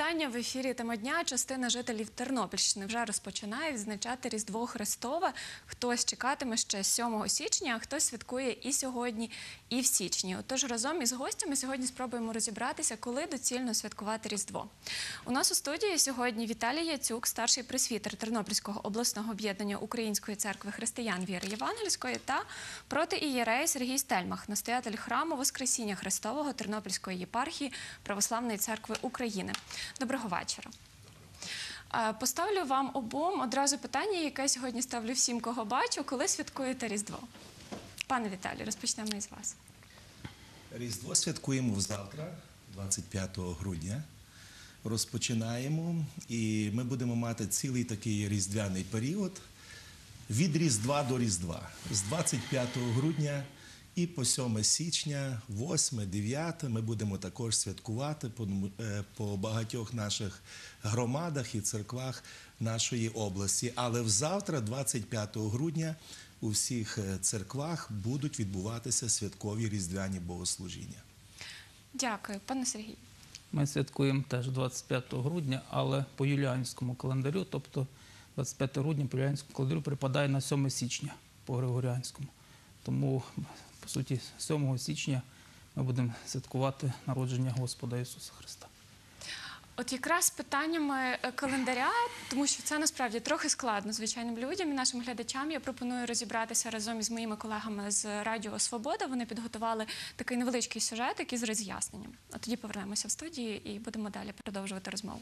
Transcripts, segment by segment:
вітання. В ефірі «Тема дня». Частина жителів Тернопільщини вже розпочинає відзначати Різдво Христове. Хтось чекатиме ще 7 січня, а хтось святкує і сьогодні, і в січні. Отож, разом із гостями сьогодні спробуємо розібратися, коли доцільно святкувати Різдво. У нас у студії сьогодні Віталій Яцюк, старший пресвітер Тернопільського обласного об'єднання Української церкви християн віри Євангельської, та протоієрей Сергій Стельмах, настоятель храму Воскресіння Христового Тернопільської єпархії Православної церкви України. Доброго вечора. Поставлю вам обом одразу питання, яке сьогодні ставлю всім, кого бачу. Коли святкуєте Різдво? Пане Віталій, розпочнемо із вас. Різдво святкуємо завтра, 25 грудня. Розпочинаємо, і ми будемо мати цілий такий різдвяний період від Різдва до Різдва. З 25 грудня і по 7 січня, 8, 9 ми будемо також святкувати по багатьох наших громадах і церквах нашої області. Але взавтра, 25 грудня, у всіх церквах будуть відбуватися святкові різдвяні богослужіння. Дякую. Пане Сергій. Ми святкуємо теж 25 грудня, але по юліанському календарю, тобто 25 грудня по юліанському календарю припадає на 7 січня по григоріанському. Тому, по суті, 7 січня ми будемо святкувати народження Господа Ісуса Христа. От якраз питаннями календаря, тому що це насправді трохи складно звичайним людям і нашим глядачам, я пропоную розібратися разом із моїми колегами з Радіо Свобода. Вони підготували такий невеличкий сюжет, із роз'ясненням. А тоді повернемося в студію і будемо далі продовжувати розмову.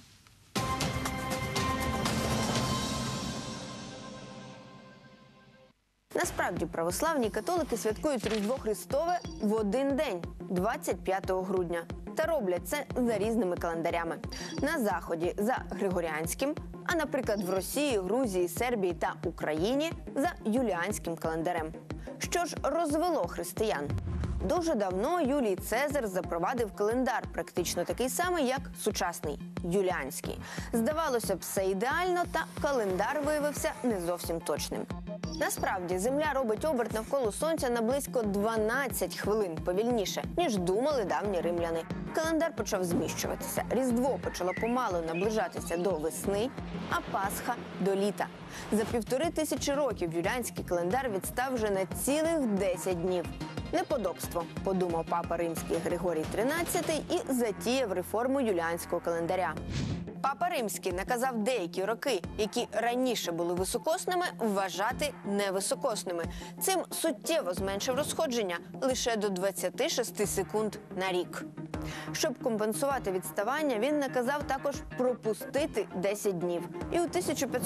Насправді, православні католики святкують Різдво Христове в один день – 25 грудня. Та роблять це за різними календарями. На Заході – за Григоріанським, а, наприклад, в Росії, Грузії, Сербії та Україні – за юліанським календарем. Що ж розвело християн? Дуже давно Юлій Цезар запровадив календар, практично такий самий, як сучасний – юліанський. Здавалося б, все ідеально, та календар виявився не зовсім точним. Насправді, Земля робить оберт навколо Сонця на близько 12 хвилин повільніше, ніж думали давні римляни. Календар почав зміщуватися, Різдво почало помалу наближатися до весни, а Пасха – до літа. За 1500 років юліанський календар відстав вже на цілих 10 днів. Неподобство, подумав папа римський Григорій XIII і затіяв реформу юліанського календаря. Папа Римський наказав деякі роки, які раніше були високосними, вважати невисокосними. Цим суттєво зменшив розходження лише до 26 секунд на рік. Щоб компенсувати відставання, він наказав також пропустити 10 днів. І у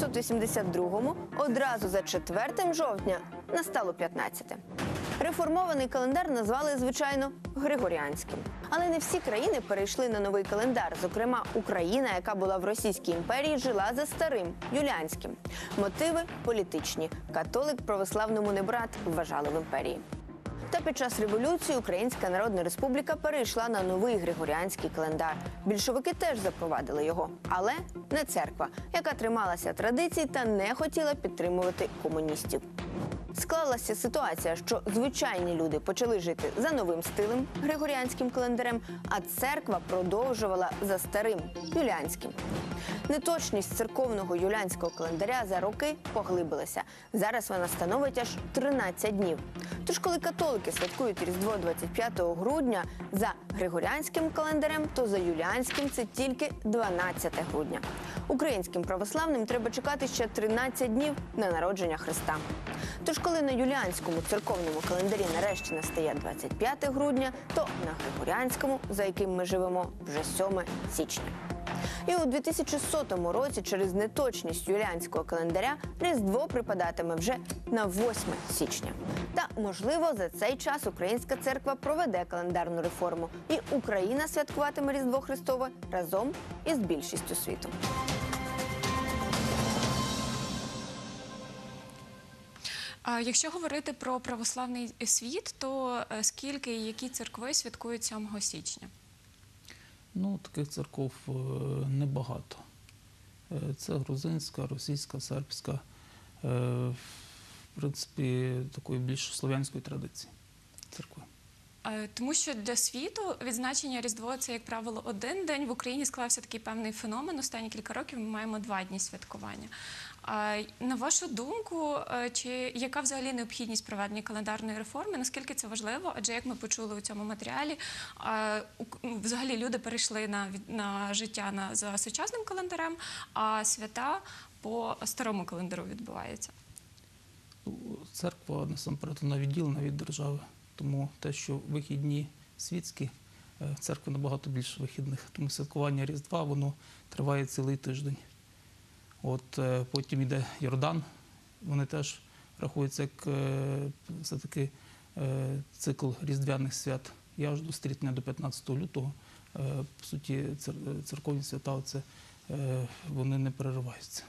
1582-му, одразу за 4 жовтня, настало 15-те. Реформований календар назвали, звичайно, Григоріанським. Але не всі країни перейшли на новий календар. Зокрема, Україна, яка була в Російській імперії, жила за старим, юліанським. Мотиви політичні. Католик православному не брат, вважали в імперії. Та під час революції Українська Народна Республіка перейшла на новий Григоріанський календар. Більшовики теж запровадили його, але не церква, яка трималася традицій та не хотіла підтримувати комуністів. Склалася ситуація, що звичайні люди почали жити за новим стилем, григоріанським календарем, а церква продовжувала за старим, юліанським. Неточність церковного юліанського календаря за роки поглибилася. Зараз вона становить аж 13 днів. Тож, коли католики святкують Різдво 25 грудня за григоріанським календарем, то за юліанським це тільки 12 грудня. Українським православним треба чекати ще 13 днів на народження Христа. Тож, коли на юліанському церковному календарі нарешті настає 25 грудня, то на григоріанському, за яким ми живемо, вже 7 січня. І у 2100 році через неточність юліанського календаря Різдво припадатиме вже на 8 січня. Та, можливо, за цей час Українська церква проведе календарну реформу, і Україна святкуватиме Різдво Христове разом із більшістю світу. Якщо говорити про православний світ, то скільки і які церкви святкують 7 січня? Ну, таких церков небагато. Це грузинська, російська, сербська, в принципі, такої більш слов'янської традиції церкви. Тому що для світу відзначення Різдво – це, як правило, один день. В Україні склався такий певний феномен. Останні кілька років ми маємо 2 дні святкування. На вашу думку, чи яка взагалі необхідність проведення календарної реформи? Наскільки це важливо? Адже, як ми почули у цьому матеріалі, взагалі люди перейшли на життя за сучасним календарем, а свята по старому календару відбуваються. Церква насамперед вона відділена від держави, тому те, що вихідні світські, церква набагато більше вихідних. Тому святкування Різдва, воно триває цілий тиждень. Потім йде Йордан, вони теж рахуються як все-таки цикл різдвяних свят. Я аж до стрітня до 15 лютого, по суті, церковні свята, вони не перериваються.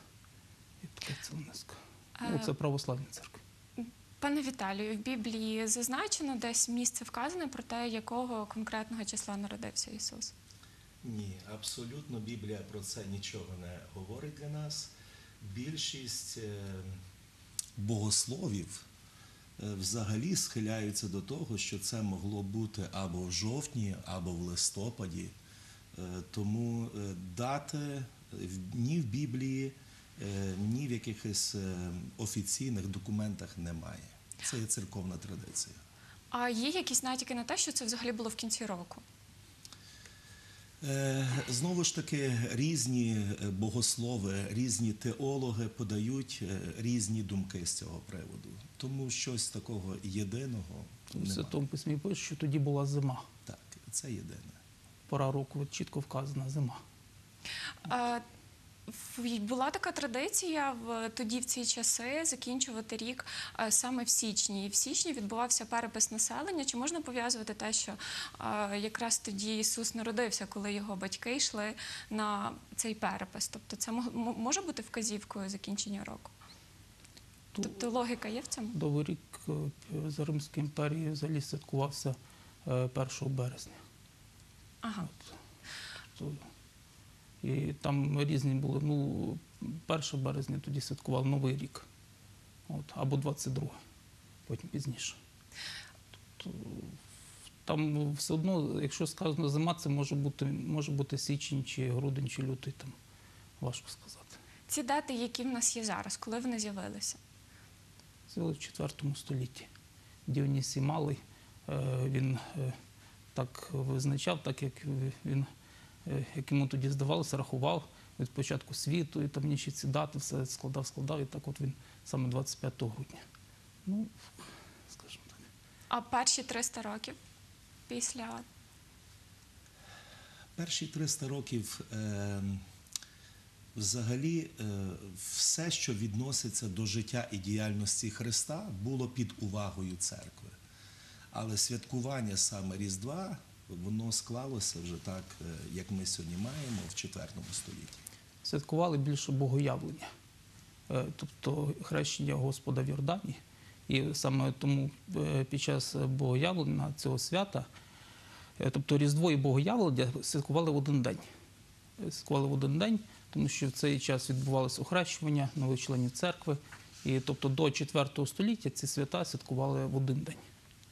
Це православні церкви. Пане Віталію, в Біблії зазначено десь місце вказане про те, якого конкретного числа народився Ісус? Ні, абсолютно Біблія про це нічого не говорить для нас. Більшість богословів взагалі схиляються до того, що це могло бути або в жовтні, або в листопаді. Тому дати ні в Біблії, ні в якихось офіційних документах немає. Це є церковна традиція. А є якісь натяки на те, що це взагалі було в кінці року? Знову ж таки, різні богослови, різні теологи подають різні думки з цього приводу. Тому щось такого єдиного В немає. Святому Письмі пише, що тоді була зима. Так, це єдине. Пора року чітко вказана зима. Була така традиція тоді, в ці часи, закінчувати рік саме в січні. І в січні відбувався перепис населення. Чи можна пов'язувати те, що якраз тоді Ісус народився, коли його батьки йшли на цей перепис? Тобто це може бути вказівкою закінчення року? Тобто логіка є в цьому? Довгий рік за Римської імперії взагалі святкувався 1 березня. Ага. І там різні були. 1 березня тоді святкували Новий рік. Або 22, потім пізніше. Тобто, там все одно, якщо сказано зима, це може бути січень, чи грудень, чи лютий, там важко сказати. Ці дати, які в нас є зараз, коли вони з'явилися? З'явилися в 4 столітті. Діонісій Малий, він так визначав, так як він, як йому тоді здавалося, рахував від початку світу, і там інші ці дати, все складав, і так він саме 25 грудня. Скажімо так. А перші 300 років після? Перші 300 років взагалі все, що відноситься до життя і діяльності Христа, було під увагою церкви. Але святкування саме Різдва, воно склалося вже так, як ми сьогодні маємо, в 4 столітті. Святкували більше богоявлення, тобто хрещення Господа в Йордані. І саме тому під час богоявлення цього свята, тобто Різдво і богоявлення святкували в один день. Святкували в один день, тому що в цей час відбувалося охрещування нових членів церкви. І тобто до 4 століття ці свята святкували в один день.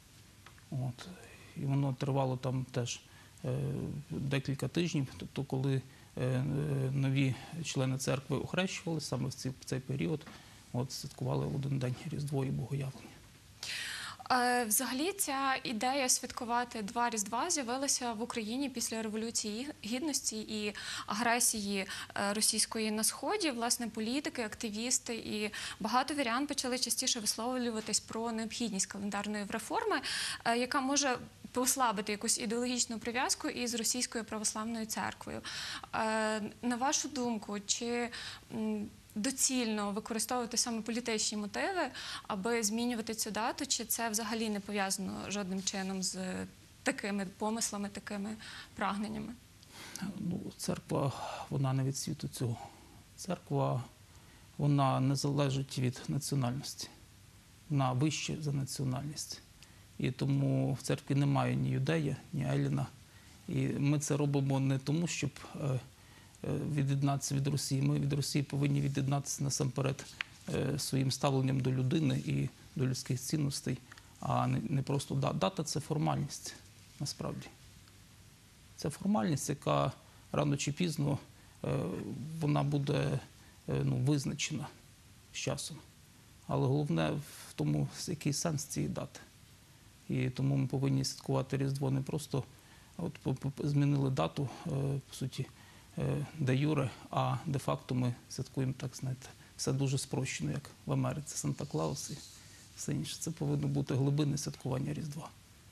І воно тривало там теж декілька тижнів, тобто коли нові члени церкви охрещували, саме в цей період святкували в один день Різдво і богоявлення. Взагалі ця ідея святкувати 2 Різдва з'явилася в Україні після Революції Гідності і агресії російської на Сході. Власне, політики, активісти і багато вірян почали частіше висловлюватись про необхідність календарної реформи, яка може послабити якусь ідеологічну прив'язку із Російською православною церквою. На вашу думку, чи доцільно використовувати саме політичні мотиви, аби змінювати цю дату, чи це взагалі не пов'язано жодним чином з такими помислами, такими прагненнями? Церква, вона не від світу цього. Церква, вона не залежить від національності. Вона вища за національність. І тому в церкві немає ні юдея, ні еліна. І ми це робимо не тому, щоб від'єднатися від Росії. Ми від Росії повинні від'єднатися насамперед своїм ставленням до людини і до людських цінностей, а не просто дата. Дата – це формальність, насправді. Це формальність, яка рано чи пізно вона буде визначена з часом. Але головне в тому, який сенс цієї дати. І тому ми повинні святкувати Різдво не просто змінили дату, по суті, де юре, а де-факто ми святкуємо, так знаєте, все дуже спрощено, як в Америці, Санта-Клаус і все інше. Це повинно бути глибинне святкування Різдва.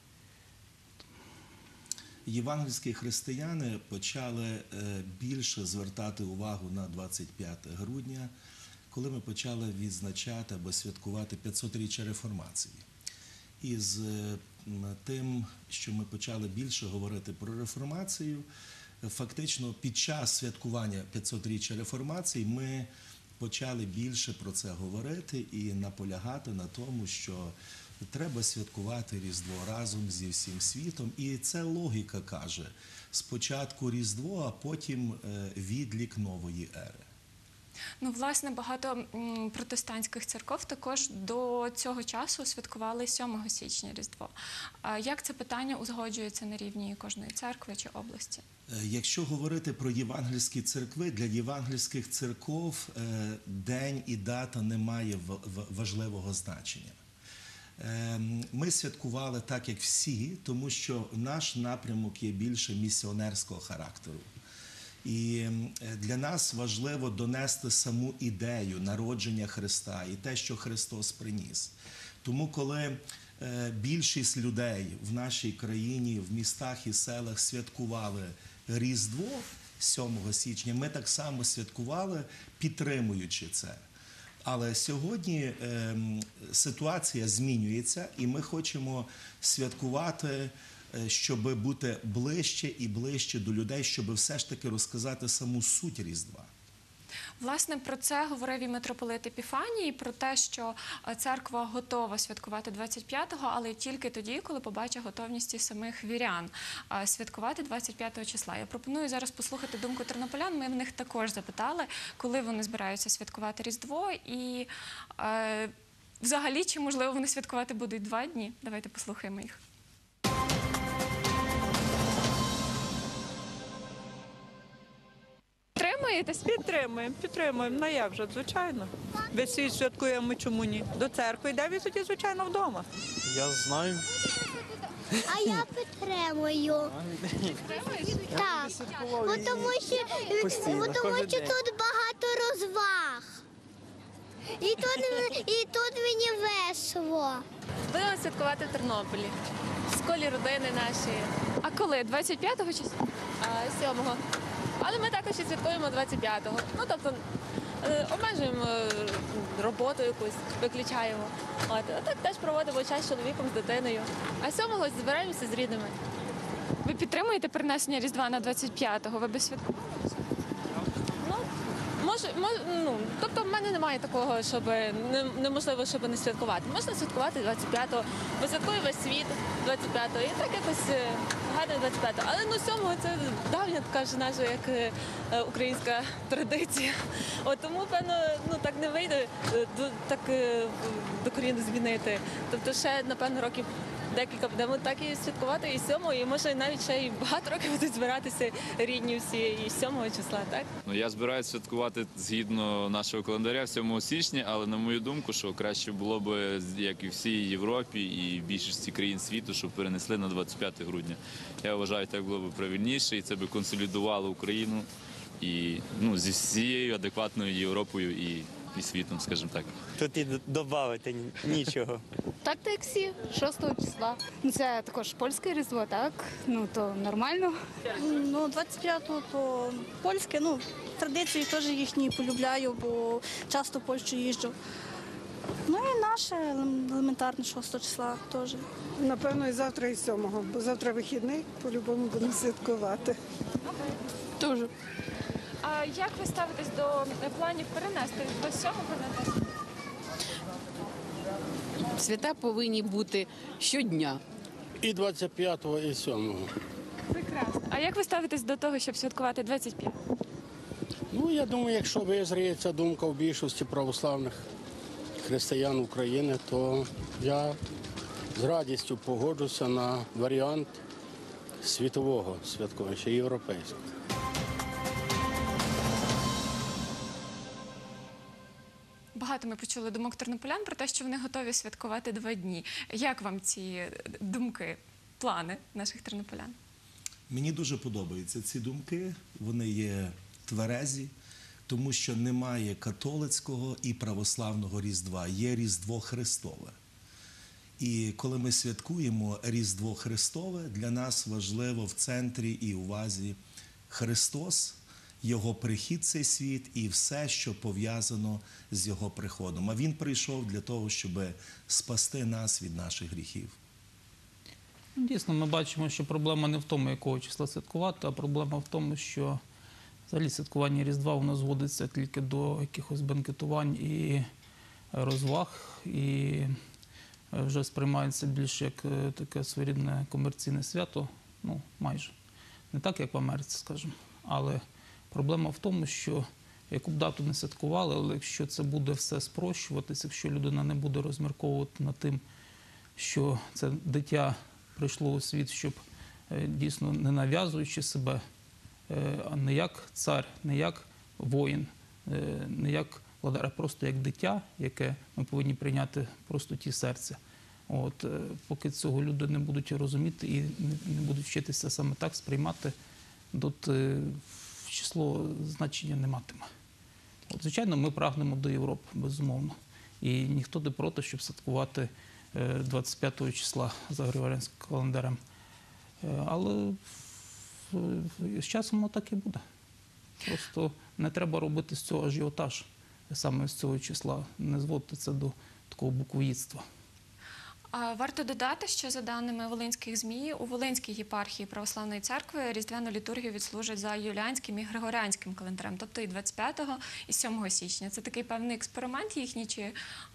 Євангельські християни почали більше звертати увагу на 25 грудня, коли ми почали відзначати або святкувати 500-річчя Реформації. І з тим, що ми почали більше говорити про реформацію, фактично під час святкування 500-річчя Реформації ми почали більше про це говорити і наполягати на тому, що треба святкувати Різдво разом зі всім світом. І це логіка каже, спочатку Різдво, а потім відлік нової ери. Ну, власне, багато протестантських церков також до цього часу святкували 7 січня Різдво. А як це питання узгоджується на рівні кожної церкви чи області? Якщо говорити про євангельські церкви, для євангельських церков день і дата не має важливого значення. Ми святкували так, як всі, тому що наш напрямок є більше місіонерського характеру. І для нас важливо донести саму ідею народження Христа і те, що Христос приніс. Тому коли більшість людей в нашій країні, в містах і селах святкували Різдво 7 січня, ми так само святкували, підтримуючи це. Але сьогодні ситуація змінюється, і ми хочемо святкувати, щоб бути ближче і ближче до людей, щоб все ж таки розказати саму суть Різдва. Власне, про це говорив і митрополит Епіфаній, про те, що церква готова святкувати 25-го, але тільки тоді, коли побачить готовність і самих вірян святкувати 25 числа. Я пропоную зараз послухати думку тернополян. Ми в них також запитали, коли вони збираються святкувати Різдво і взагалі, чи можливо вони святкувати будуть 2 дні. Давайте послухаємо їх. Підтримуєтесь? Підтримуємо. Ну як же, звичайно. Весь світ святкуємо, чому ні? До церкви йде, і тоді, звичайно, вдома. Я знаю. А я підтримую. Так, бо тому що тут багато розваг. І тут мені весело. Будемо святкувати в Тернополі, в колі родини нашої, А коли? 25-го числа? 7-го. Але ми також і святкуємо 25-го. Ну, тобто, обмежуємо роботу якусь, виключаємо. А так теж проводимо час з чоловіком, з дитиною. А 7-го збираємося з рідними. Ви підтримуєте перенесення Різдва на 25-го? Ви би святкували? Тобто в мене немає такого, щоб неможливо, щоб не святкувати. Можна святкувати 25-го, бо святкує весь світ 25-го, і так якось гарно 25-го. Але 7-го це давня така ж наша, як українська традиція. Тому, певно, так не вийде так докорінно змінити. Тобто ще, напевно, років декілька будемо так і святкувати і 7-го, і може навіть ще й багато років будуть збиратися рідні всі і 7-го числа, так? Я збираюся святкувати згідно нашого календаря 7 січня, але на мою думку, що краще було б, як і всій Європі і більшості країн світу, щоб перенесли на 25 грудня. Я вважаю, так було б правильніше, і це б консолідувало Україну і зі всією адекватною Європою і світом, скажімо так. Тут і додати нічого. Так, як всі, 6 числа. Це також польське Різдво, так? То нормально. 25-го то польське, традиції теж їхні полюбляю, бо часто в Польщу їжджу. І наше елементарне 6 числа теж. Напевно, і завтра, і 7-го, бо завтра вихідний, по-любому будемо святкувати. Дуже. А як ви ставитесь до планів перенести до 7-го на 10? Свята повинні бути щодня. І 25-го, і 7-го. Прекрасно. А як ви ставитесь до того, щоб святкувати 25? Я думаю, якщо визріється думка в більшості православних християн України, то я з радістю погоджуся на варіант світового святкування, ще європейського. Багато ми почули думок тернополян про те, що вони готові святкувати 2 дні. Як вам ці думки, плани наших тернополян? Мені дуже подобаються ці думки, вони є тверезі, тому що немає католицького і православного Різдва, є Різдво Христове. І коли ми святкуємо Різдво Христове, для нас важливо в центрі і увазі Христос, Його прихід в цей світ і все, що пов'язано з Його приходом. А Він прийшов для того, щоб спасти нас від наших гріхів. Дійсно, ми бачимо, що проблема не в тому, якого числа святкувати, а проблема в тому, що взагалі святкування Різдва воно зводиться тільки до якихось бенкетувань і розваг, і вже сприймається більше як таке своєрідне комерційне свято, ну майже. Не так, як в Америці, скажімо. Але проблема в тому, що яку б дату не святкували, але якщо це буде все спрощуватися, якщо людина не буде розмірковувати над тим, що це дитя прийшло у світ, щоб дійсно не нав'язуючи себе, а не як цар, не як воїн, не як владар, а просто як дитя, яке ми повинні прийняти просто ті серця. От, поки цього люди не будуть розуміти і не будуть вчитися саме так сприймати, тут число значення не матиме. От, звичайно, ми прагнемо до Європи, безумовно. І ніхто не проти, щоб святкувати 25 числа за григоріанським календарем. Але з часом воно так і буде. Просто не треба робити з цього ажіотаж, саме з цього числа, не зводити це до такого буквоїдства. Варто додати, що за даними волинських ЗМІ, у Волинській єпархії Православної церкви різдвяну літургію відслужать за юліанським і григоріанським календарем, тобто і 25-го, і 7 січня. Це такий певний експеримент їхній, чи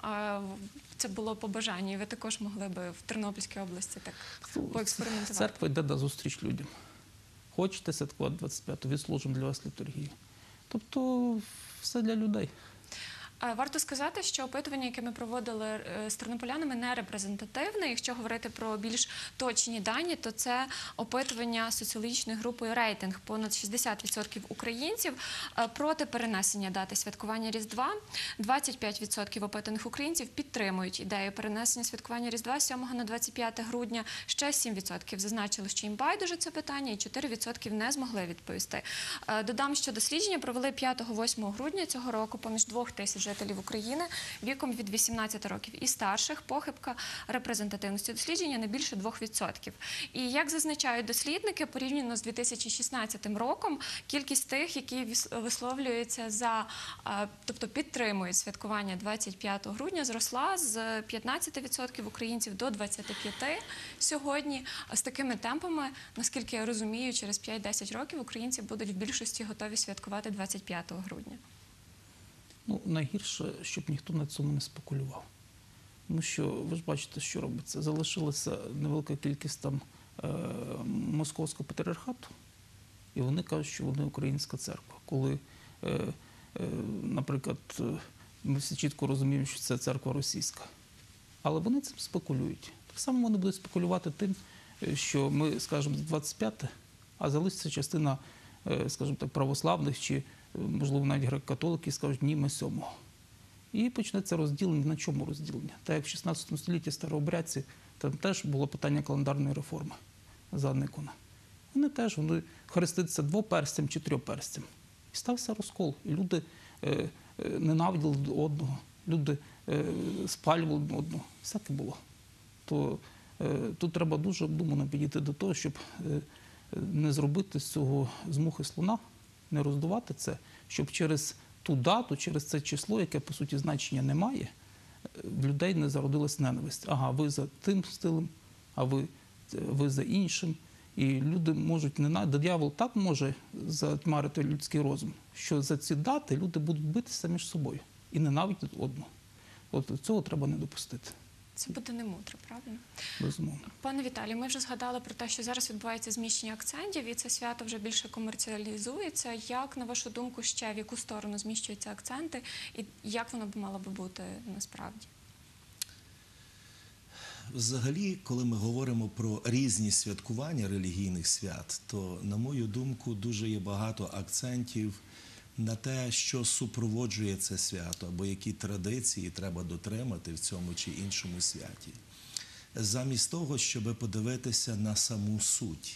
це було по бажанню, і ви також могли би в Тернопільській області так поекспериментувати? Церква йде на зустріч людям. Хочете святкувати 25-го, відслужимо для вас літургію. Тобто все для людей. Варто сказати, що опитування, яке ми проводили з тернополянами, не репрезентативне. Якщо говорити про більш точні дані, то це опитування соціологічною групою «Рейтинг». Понад 60% українців проти перенесення дати святкування Різдва. 25% опитаних українців підтримують ідею перенесення святкування Різдва з 7 на 25 грудня. Ще 7% зазначили, що їм байдуже це питання, і 4% не змогли відповісти. Додам, що дослідження провели 5-8 грудня цього року поміж 2000 жителів України віком від 18 років і старших. Похибка репрезентативності дослідження не більше 2%. І як зазначають дослідники, порівняно з 2016 роком, кількість тих, які висловлюються за, тобто підтримують святкування 25 грудня, зросла з 15% українців до 25% сьогодні. З такими темпами, наскільки я розумію, через 5-10 років українці будуть в більшості готові святкувати 25 грудня. Ну, найгірше, щоб ніхто на цьому не спекулював. Тому що, ви ж бачите, що робиться. Залишилася невелика кількість там московського патріархату, і вони кажуть, що вони українська церква. Коли, наприклад, ми всі чітко розуміємо, що це церква російська. Але вони цим спекулюють. Так само вони будуть спекулювати тим, що ми, скажімо, 25, а залишиться частина, скажімо так, православних чи можливо, навіть греко-католики скажуть, ні, ми 7-го. І почнеться розділення. На чому розділення? Так як в 16 столітті старообрядці, там теж було питання календарної реформи за Никона. Вони теж хреститься 2-перстям чи 3-перстям. І стався розкол. І люди ненавиділи одного, люди спалювали одного. Всяке було. То тут треба дуже обдумано підійти до того, щоб не зробити з цього з мухи слона, не роздувати це, щоб через ту дату, через це число, яке, по суті, значення не має, в людей не зародилась ненависть. Ага, ви за тим стилем, а ви за іншим. І люди можуть диявол так може затьмарити людський розум, що за ці дати люди будуть битися між собою і ненавидіти одного. От цього треба не допустити. Це буде немудро, правильно? Безумовно. Пане Віталію, ми вже згадали про те, що зараз відбувається зміщення акцентів, і це свято вже більше комерціалізується. Як, на вашу думку, ще в яку сторону зміщуються акценти, і як воно б мало би бути насправді? Взагалі, коли ми говоримо про різні святкування релігійних свят, то, на мою думку, дуже є багато акцентів на те, що супроводжує це свято, або які традиції треба дотримати в цьому чи іншому святі. Замість того, щоб подивитися на саму суть.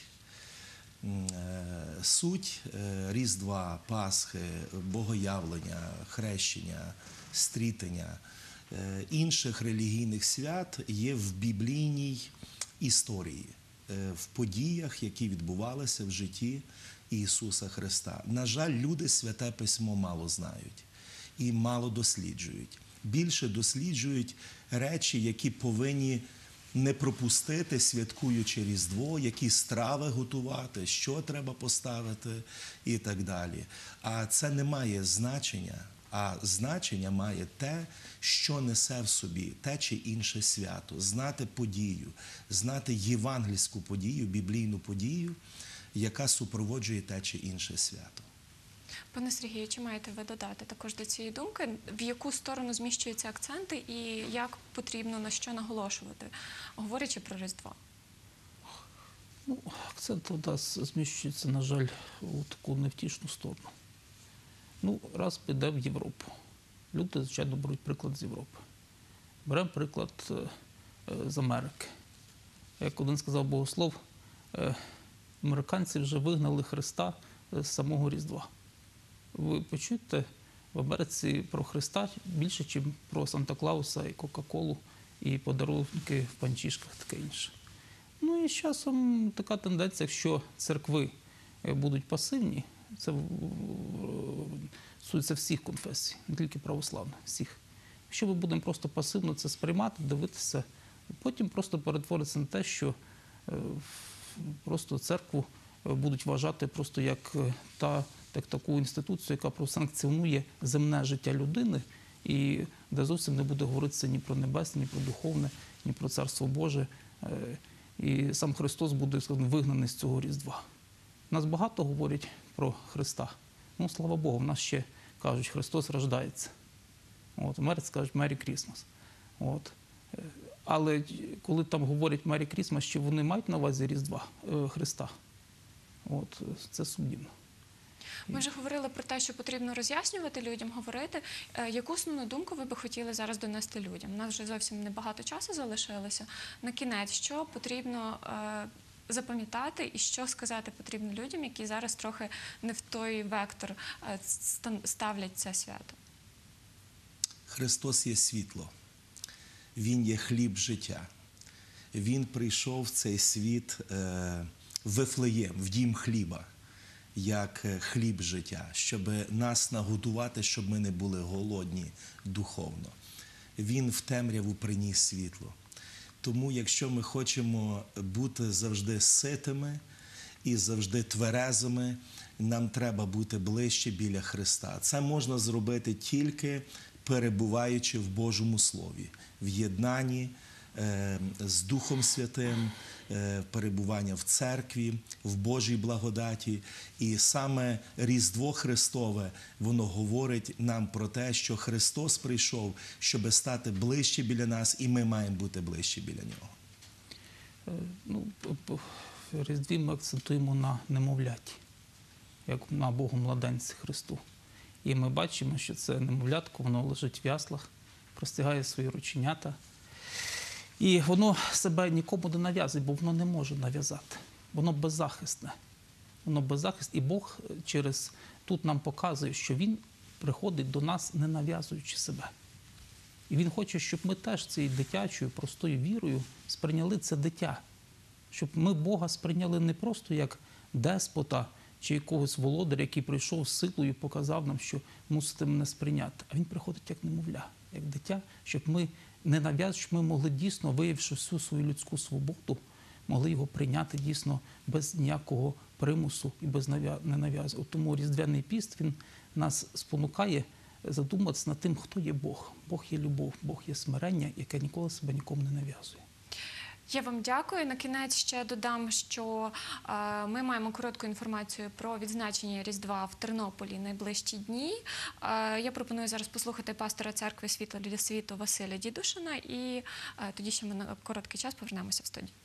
Суть Різдва, Пасхи, Богоявлення, Хрещення, Стрітення, інших релігійних свят є в біблійній історії, в подіях, які відбувалися в житті Ісуса Христа. На жаль, люди Святе Письмо мало знають і мало досліджують. Більше досліджують речі, які повинні не пропустити, святкуючи Різдво, які страви готувати, що треба поставити і так далі. А це не має значення. А значення має те, що несе в собі те чи інше свято. Знати подію, знати євангельську подію, біблійну подію, яка супроводжує те чи інше свято. Пане Сергію, чи маєте ви додати також до цієї думки, в яку сторону зміщуються акценти і як потрібно на що наголошувати, говорячи про Різдво? Ну, акцент у нас зміщується, на жаль, у таку невтішну сторону. Ну, раз піде в Європу. Люди, звичайно, беруть приклад з Європи. Беремо приклад з Америки. Як один сказав богослов, американці вже вигнали Христа з самого Різдва. Ви почуєте в Америці про Христа більше, ніж про Санта-Клауса і Кока-Колу, і подарунки в панчішках, таке інше. Ну і з часом така тенденція, якщо церкви будуть пасивні, це стосується всіх конфесій, не тільки православних, всіх. Якщо ми будемо просто пасивно це сприймати, дивитися, потім просто перетвориться на те, що просто церкву будуть вважати просто як таку інституцію, яка просанкціонує земне життя людини, і де зовсім не буде говоритися ні про небесне, ні про духовне, ні про Царство Боже. І сам Христос буде, скажімо, вигнаний з цього Різдва. Нас багато говорять про Христа. Ну, слава Богу, в нас ще кажуть, Христос рождається. От, в Америці кажуть «Merry Christmas». От. Але коли там говорять «Merry Christmas», чи вони мають на увазі Різдва Христа? От, це сумнівно. Ми вже говорили про те, що потрібно роз'яснювати людям, говорити. Яку основну думку ви би хотіли зараз донести людям? У нас вже зовсім небагато часу залишилося. На кінець, що потрібно запам'ятати і що сказати потрібно людям, які зараз трохи не в той вектор ставлять це свято? Христос є світло. Він є хліб життя. Він прийшов в цей світ в Вифлеєм, в дім хліба, як хліб життя, щоб нас нагодувати, щоб ми не були голодні духовно. Він в темряву приніс світло. Тому, якщо ми хочемо бути завжди ситими і завжди тверезими, нам треба бути ближче біля Христа. Це можна зробити тільки перебуваючи в Божому Слові, в єднанні з Духом Святим, перебування в церкві, в Божій благодаті. І саме Різдво Христове, воно говорить нам про те, що Христос прийшов, щоб стати ближче біля нас, і ми маємо бути ближче біля Нього. Ну, в Різдві ми акцентуємо на немовляті, як на Богу-младенці Христу. І ми бачимо, що це немовлятко, воно лежить в яслах, простягає свої рученята. І воно себе нікому не нав'язує, бо воно не може нав'язати. Воно беззахисне. Воно беззахисне. І Бог через тут нам показує, що Він приходить до нас, не нав'язуючи себе. І Він хоче, щоб ми теж цією дитячою, простою вірою сприйняли це дитя. Щоб ми Бога сприйняли не просто як деспота чи якогось володаря, який прийшов з силою і показав нам, що мусите мене сприйняти. А Він приходить як немовля, як дитя, щоб ми не нав'язуючи, щоб ми могли дійсно, виявивши всю свою людську свободу, могли його прийняти дійсно без ніякого примусу і без ненав'язу. Тому Різдвяний піст, він нас спонукає задуматися над тим, хто є Бог. Бог є любов, Бог є смирення, яке ніколи себе нікому не нав'язує. Я вам дякую. На кінець ще додам, що ми маємо коротку інформацію про відзначення Різдва в Тернополі найближчі дні. Я пропоную зараз послухати пастора церкви «Світло для світу» Василя Дідушина, і тоді ще ми на короткий час повернемося в студію.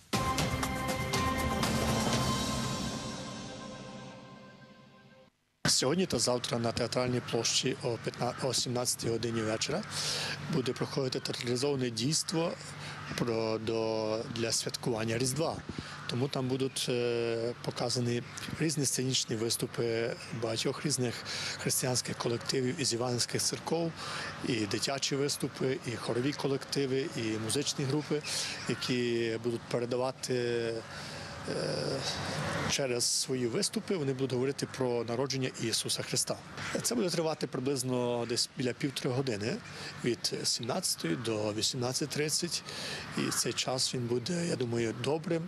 Сьогодні та завтра на Театральній площі о 17 годині вечора буде проходити театралізоване дійство для святкування Різдва. Тому там будуть показані різні сценічні виступи багатьох різних християнських колективів із івангельських церков, і дитячі виступи, і хорові колективи, і музичні групи, які будуть передавати через свої виступи, вони будуть говорити про народження Ісуса Христа. Це буде тривати приблизно десь біля 1,5 години, від 17 до 18:30. І цей час він буде, я думаю, добрим.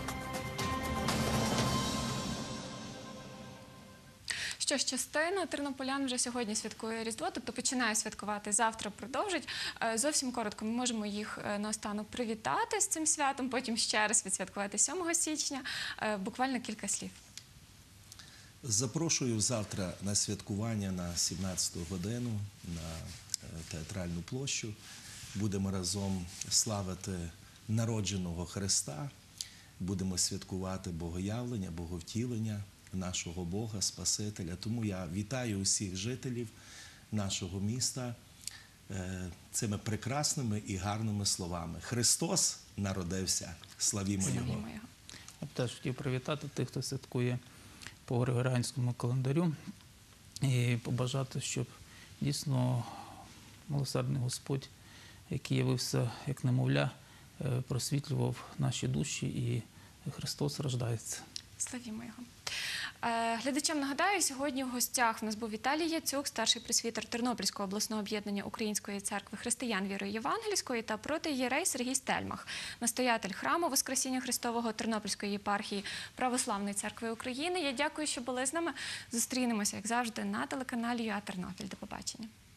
Що ж, частина тернополян вже сьогодні святкує Різдво, тобто починає святкувати, завтра продовжить. Зовсім коротко ми можемо їх наостанок привітати з цим святом, потім ще раз відсвяткувати 7 січня. Буквально кілька слів. Запрошую завтра на святкування на 17 годину на Театральну площу. Будемо разом славити народженого Христа, будемо святкувати Богоявлення, Боговтілення нашого Бога, Спасителя. Тому я вітаю усіх жителів нашого міста цими прекрасними і гарними словами. Христос народився, славімо Його. Я б теж хотів привітати тих, хто святкує по Григоріанському календарю, і побажати, щоб дійсно милосердний Господь, який явився як немовля, просвітлював наші душі, і Христос рождається. Славімо Його. Глядачам нагадаю, сьогодні в гостях в нас був Віталій Яцюк, старший пресвітер Тернопільського обласного об'єднання Української церкви християн віри євангельської, та протоієрей Сергій Стельмах, настоятель храму Воскресіння Христового Тернопільської єпархії Православної церкви України. Я дякую, що були з нами. Зустрінемося, як завжди, на телеканалі ЮА Тернопіль. До побачення.